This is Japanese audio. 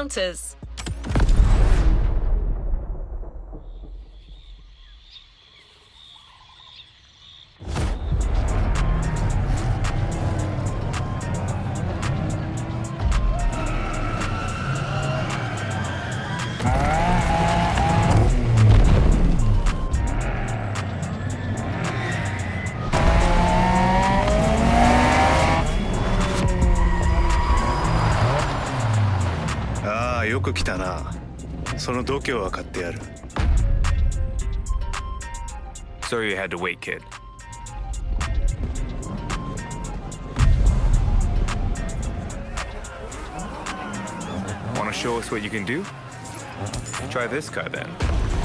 encounters. ああ、よく来たな。その度胸は買ってやる。 Sorry you had to wait, kid. Want to show us what you can do? Try this car then.